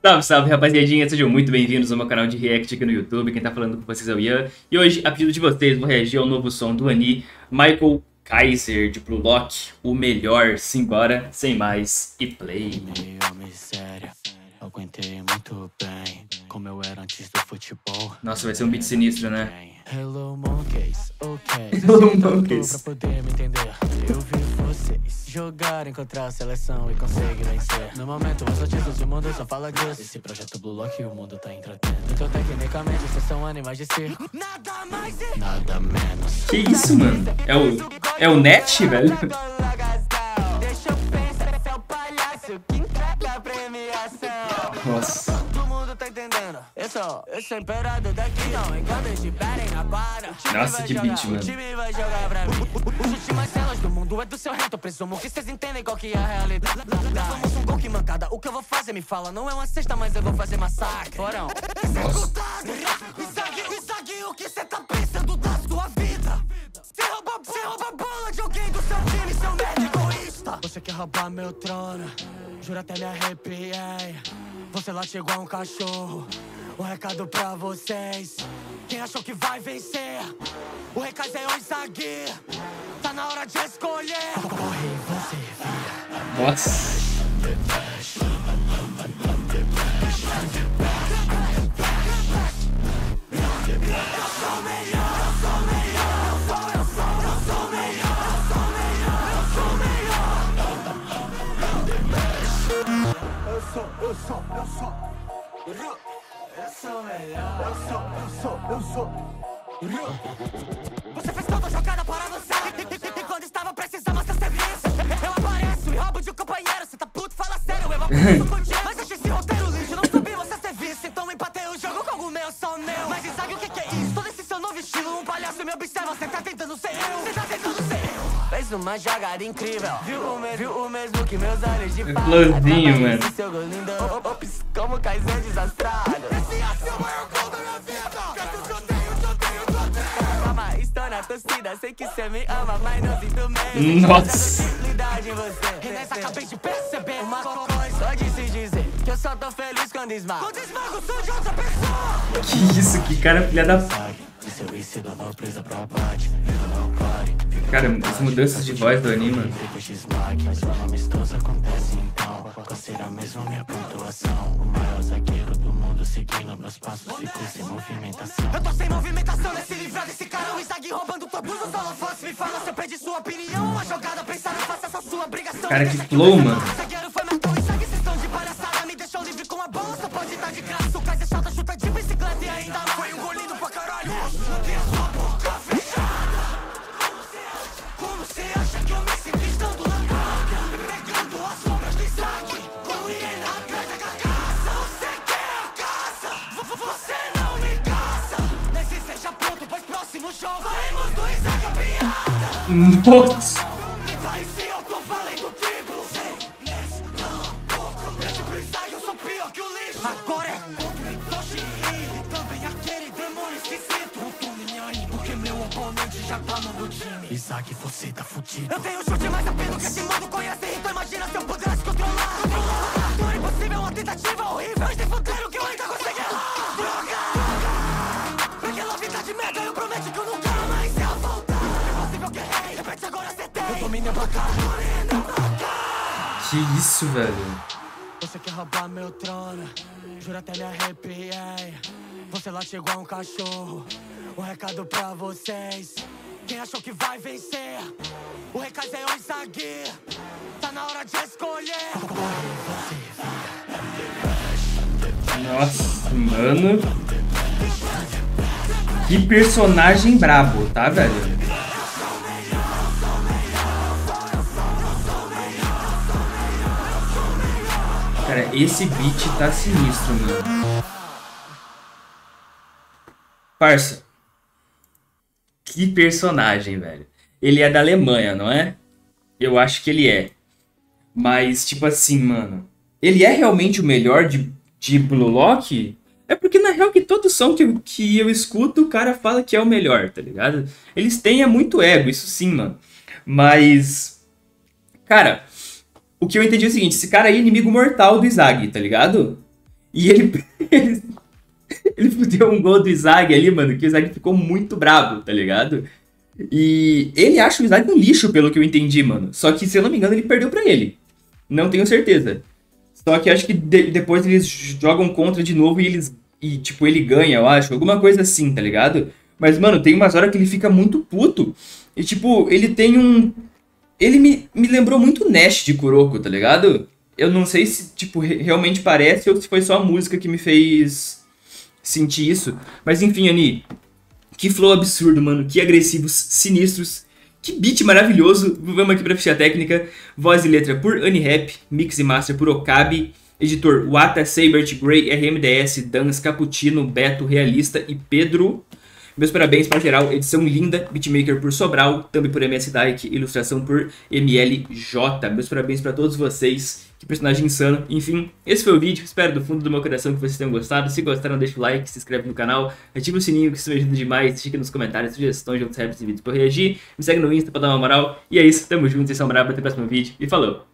Salve, salve, rapaziadinha, sejam muito bem-vindos ao meu canal de react aqui no YouTube. Quem tá falando com vocês é o Ian. E hoje, a pedido de vocês, vou reagir ao novo som do Ani, Michael Kaiser, de Blue Lock, o melhor. Simbora, sem mais, e play. Aguentei muito bem, como eu era antes do futebol. Nossa, vai ser um beat sinistro, né? Hello monkeys, ok. Hello monkeys. Pra poder me entender, eu vi vocês jogarem contra a seleção e conseguem vencer. No momento, os artistas do mundo só falam disso. Esse projeto Blue Lock o mundo tá entretendo. Então tecnicamente, vocês são animais de circo. Nada mais e nada menos. Que isso, mano? É o Net, velho? Deixa eu pensar, esse é o palhaço que entrega a premiação. Nossa. Todo mundo tá entendendo. Eu sou o imperador daqui. Não, enquanto estiverem na quadra, o time Nossa, vai que jogar, beat, mano. O time vai jogar pra mim. Os últimas celas do mundo é do seu reto. Presumo que vocês entendem qual que é a realidade. Levamos um gol que mancada. O que eu vou fazer, me fala. Não é uma cesta, mas eu vou fazer massacre. Porão. Executado. Isague, o que cê tá pensando da sua vida? Cê rouba a bola de alguém do seu time, seu médico egoísta. Você quer roubar meu trono? Juro até me arrepiei. Você late igual um cachorro. Um recado pra vocês. Quem achou que vai vencer? O recado é o Isague. Tá na hora de escolher. Corre, você vira. Nossa. Você fez toda a jogada para você. E quando estava precisando mostrar serviço, eu apareço e roubo de um companheiro. Você tá puto, fala sério, eu aposto contigo. Mas achei esse roteiro lixo, não soube você ser visto. Então empatei o jogo com o meu, só o meu. Mas sabe o que é isso? Todo esse seu novo estilo, um palhaço me observa. Você tá tentando ser eu, você tá tentando ser eu. Fez uma jogada incrível, viu o mesmo que meus olhos de fato. Florzinho, mano. Seu gol lindo, ops, como Kaiser desastrado. Esse é o maior gol da minha vida. Calma, estou na torcida, sei que cê me ama, mas não sinto medo. Nossa. E nessa acabei de perceber uma coisa, só de se dizer que eu só tô feliz quando esmago. Quando esmago, sou de outra pessoa. Que isso, que cara filha da... Cara, as mudanças de voz do anime, mano. Eu tô sem movimentação nesse livro desse cara. O Isague roubando todos os holofotes. Me fala se eu perdi sua opinião. Uma jogada pensada, faça essa sua obrigação. Cara, que flow, mano. Zagueiro foi matou o Isague, vocês estão de palhaçada. Me deixou livre com a bola, só pode dar de graça. O Kaiser salta, chuta de bicicleta e ainda foi um golindo pra caralho. Tem a sua boca fechada. Como você acha que eu me sinto estando lá? Pegando as sombras do Isague. Com hiena atrás da carcaça. Você quer a caça? Você não me caça. Nesse seja pronto, pois próximo jogo faremos do Isague a piada. Nossa. E vai se eu tô valendo triplo. Sem nesse pouco. Nesse pro Isague eu sou pior que o lixo. Agora é contra o Itoshi e também aquele demônio esquisito. Não tô nem aí, porque meu oponente já tá no meu time. Isague, você tá fudido. Eu tenho chute mais apelo que esse mundo conhece. Então imagina se eu pudesse controlar. Não é impossível, uma tentativa horrível. Mas tem fudeiro que eu ainda consegui errar. Droga! Aquela vida de merda, eu prometo que eu nunca mais ia voltar. É possível que errei, repete agora acertei. Eu dominei a placar. Que isso, velho. Você quer roubar meu trono? Juro até me arrepiei. Você late igual um cachorro. Um recado pra vocês. Quem achou que vai vencer? O recado é o Isague. Tá na hora de escolher. Nossa, mano. Que personagem brabo, tá, velho? Cara, esse beat tá sinistro, mano. Parça. Que personagem, velho. Ele é da Alemanha, não é? Eu acho que ele é. Mas, tipo assim, mano. Ele é realmente o melhor de Blue Lock? É porque, na real, que todo som que eu escuto, o cara fala que é o melhor, tá ligado? Eles têm muito ego, isso sim, mano. Mas, cara, o que eu entendi é o seguinte, esse cara aí é inimigo mortal do Izag, tá ligado? E ele fudeu um gol do Izag ali, mano, que o Izag ficou muito bravo, tá ligado? E ele acha o Izag um lixo, pelo que eu entendi, mano. Só que, se eu não me engano, ele perdeu pra ele. Não tenho certeza. Só que acho que depois eles jogam contra de novo e, tipo, ele ganha, eu acho. Alguma coisa assim, tá ligado? Mas, mano, tem umas horas que ele fica muito puto. E, tipo, ele tem um... Ele me lembrou muito o Nash de Kuroko, tá ligado? Eu não sei se, tipo, realmente parece ou se foi só a música que me fez sentir isso. Mas, enfim, Ani, que flow absurdo, mano. Que agressivos, sinistros. Que beat maravilhoso. Vamos aqui pra ficha técnica. Voz e letra por Anihap. Mix e master por Okabe. Editor Wata, Sabert, Gray, RMDS, Dans, Cappuccino, Beto, Realista e Pedro. Meus parabéns para geral. Edição linda. Beatmaker por Sobral. Thumb por MS Dyke. Ilustração por MLJ. Meus parabéns para todos vocês. Que personagem insano. Enfim, esse foi o vídeo. Espero do fundo do meu coração que vocês tenham gostado. Se gostaram, deixa o like, se inscreve no canal, ativa o sininho que isso me ajuda demais. Deixa aqui nos comentários sugestões de outros raps e vídeos pra eu reagir. Me segue no Insta pra dar uma moral. E é isso, tamo junto, vocês são bravos, até o próximo vídeo e falou!